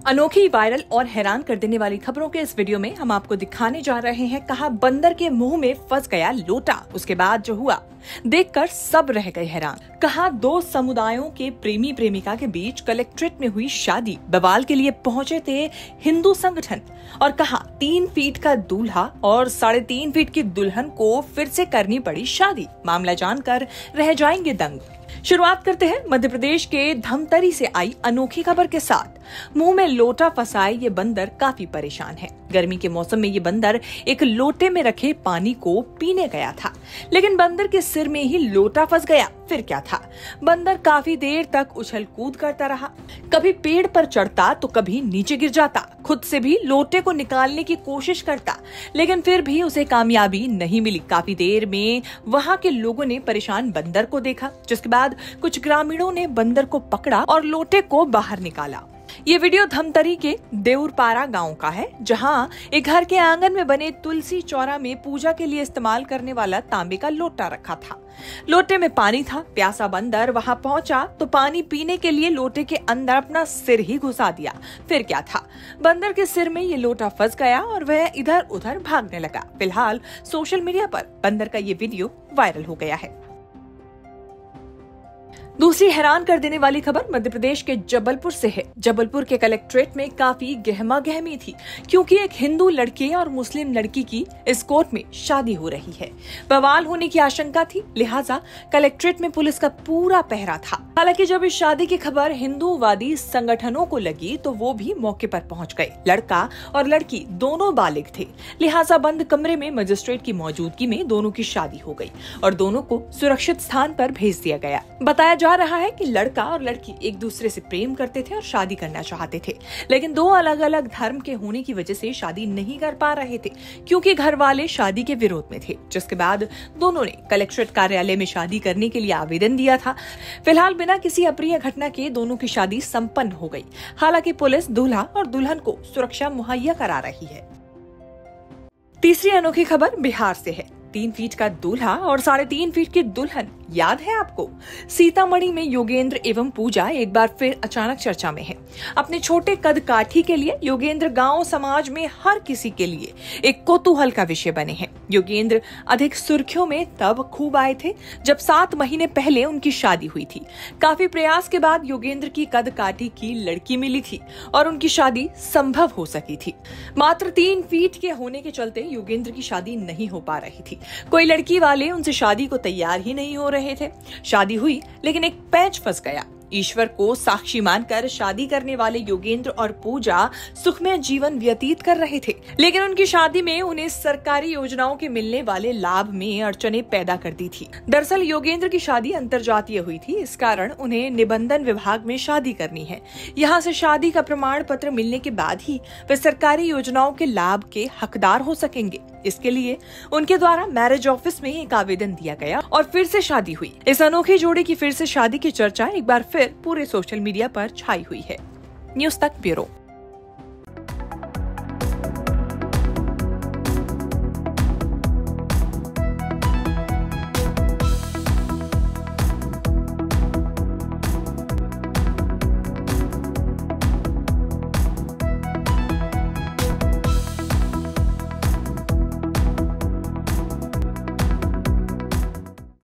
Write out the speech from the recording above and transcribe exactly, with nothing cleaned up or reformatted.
अनोखी, वायरल और हैरान कर देने वाली खबरों के इस वीडियो में हम आपको दिखाने जा रहे हैं कहा बंदर के मुंह में फंस गया लोटा। उसके बाद जो हुआ देखकर सब रह गए हैरान। कहा दो समुदायों के प्रेमी प्रेमिका के बीच कलेक्ट्रेट में हुई शादी, बवाल के लिए पहुंचे थे हिंदू संगठन। और कहा तीन फीट का दूल्हा और साढ़े तीन फीट की दुल्हन को फिर से करनी पड़ी शादी। मामला जानकर रह जाएंगे दंग। शुरुआत करते हैं मध्य प्रदेश के धमतरी से आई अनोखी खबर के साथ। मुंह में लोटा फंसाए ये बंदर काफी परेशान है। गर्मी के मौसम में ये बंदर एक लोटे में रखे पानी को पीने गया था, लेकिन बंदर के सिर में ही लोटा फंस गया। फिर क्या था, बंदर काफी देर तक उछल कूद करता रहा। कभी पेड़ पर चढ़ता तो कभी नीचे गिर जाता। खुद से भी लोटे को निकालने की कोशिश करता, लेकिन फिर भी उसे कामयाबी नहीं मिली। काफी देर में वहां के लोगों ने परेशान बंदर को देखा, जिसके बाद कुछ ग्रामीणों ने बंदर को पकड़ा और लोटे को बाहर निकाला। ये वीडियो धमतरी के देउरपारा गांव का है, जहां एक घर के आंगन में बने तुलसी चौरा में पूजा के लिए इस्तेमाल करने वाला तांबे का लोटा रखा था। लोटे में पानी था। प्यासा बंदर वहां पहुंचा तो पानी पीने के लिए लोटे के अंदर अपना सिर ही घुसा दिया। फिर क्या था, बंदर के सिर में ये लोटा फंस गया और वह इधर उधर भागने लगा। फिलहाल सोशल मीडिया पर बंदर का ये वीडियो वायरल हो गया है। दूसरी हैरान कर देने वाली खबर मध्य प्रदेश के जबलपुर से है। जबलपुर के कलेक्ट्रेट में काफी गहमा गहमी थी, क्योंकि एक हिंदू लड़के और मुस्लिम लड़की की इस कोर्ट में शादी हो रही है। बवाल होने की आशंका थी, लिहाजा कलेक्ट्रेट में पुलिस का पूरा पहरा था। हालांकि जब इस शादी की खबर हिंदूवादी संगठनों को लगी तो वो भी मौके पर पहुंच गए। लड़का और लड़की दोनों बालिग थे, लिहाजा बंद कमरे में मजिस्ट्रेट की मौजूदगी में दोनों की शादी हो गई और दोनों को सुरक्षित स्थान पर भेज दिया गया। बताया जा रहा है कि लड़का और लड़की एक दूसरे से प्रेम करते थे और शादी करना चाहते थे, लेकिन दो अलग अलग धर्म के होने की वजह से शादी नहीं कर पा रहे थे, क्योंकि घर वाले शादी के विरोध में थे। जिसके बाद दोनों ने कलेक्ट्रेट कार्यालय में शादी करने के लिए आवेदन दिया था। फिलहाल बिना किसी अप्रिय घटना के दोनों की शादी संपन्न हो गई। हालांकि पुलिस दूल्हा और दुल्हन को सुरक्षा मुहैया करा रही है। तीसरी अनोखी खबर बिहार से है। तीन फीट का दूल्हा और साढ़े तीन फीट की दुल्हन, याद है आपको? सीतामढ़ी में योगेंद्र एवं पूजा एक बार फिर अचानक चर्चा में है। अपने छोटे कद काठी के लिए योगेंद्र गांव समाज में हर किसी के लिए एक कौतूहल का विषय बने हैं। योगेंद्र अधिक सुर्खियों में तब खूब आए थे जब सात महीने पहले उनकी शादी हुई थी। काफी प्रयास के बाद योगेंद्र की कद काठी की लड़की मिली थी और उनकी शादी संभव हो सकी थी। मात्र तीन फीट के होने के चलते योगेंद्र की शादी नहीं हो पा रही थी। कोई लड़की वाले उनसे शादी को तैयार ही नहीं हो रहे थे। शादी हुई, लेकिन एक पैच फंस गया। ईश्वर को साक्षी मानकर शादी करने वाले योगेंद्र और पूजा सुखमय जीवन व्यतीत कर रहे थे, लेकिन उनकी शादी में उन्हें सरकारी योजनाओं के मिलने वाले लाभ में अड़चने पैदा कर दी थी। दरअसल योगेंद्र की शादी अंतरजातीय हुई थी, इस कारण उन्हें निबंधन विभाग में शादी करनी है। यहाँ से शादी का प्रमाण पत्र मिलने के बाद ही वे सरकारी योजनाओं के लाभ के हकदार हो सकेंगे। इसके लिए उनके द्वारा मैरिज ऑफिस में एक आवेदन दिया गया और फिर से शादी हुई। इस अनोखे जोड़े की फिर से शादी की चर्चा एक बार फिर पूरे सोशल मीडिया पर छाई हुई है। न्यूज़ तक ब्यूरो।